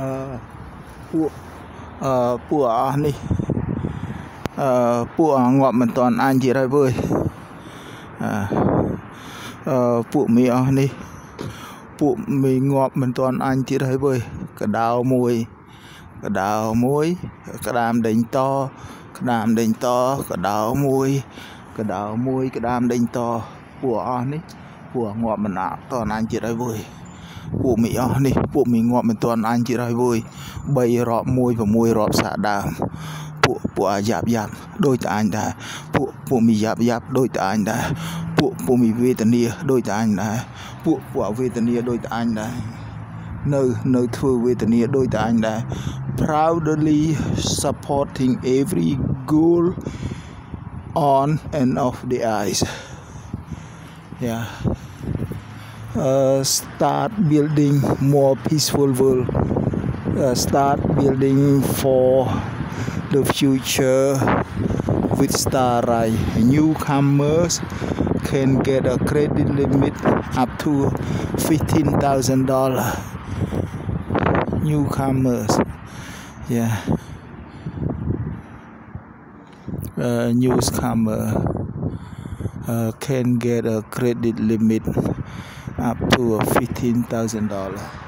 ពួកអស់នេះពួកងាប់មិនតាន់អញទៀតហើយវើយពួកមីអស់នេះពួកមីងាប់មិនតាន់អញទៀតហើយវើយកដៅមួយក្ដាមដេញតក្ដាមដេញតកដៅមួយក្ដាមដេញតពួកអស់នេះពួកងាប់មិនតាន់អញទៀតហើយវើយពួកមីអស់នេះពួកមីងាប់មិនតាន់អញទៀតហើយវើយ3រាប់1 6រាប់សាដើមពួកអាយ៉ាប់ដូចតែអញដែរពួកមីយ៉ាប់ដូចតែអញដែរពួកមីវេទនាដូចតែអញដែរពួកវេទនាដូចតែអញដែរនៅធ្វើវេទនាដូចតែអញដែរ proudly supporting every goal on and off the ice. Yeah. Start building more peaceful world. Start building for the future with Starlight. Newcomers can get a credit limit up to $15,000. Newcomers, yeah. Newcomer can get a credit limit up to $15,000.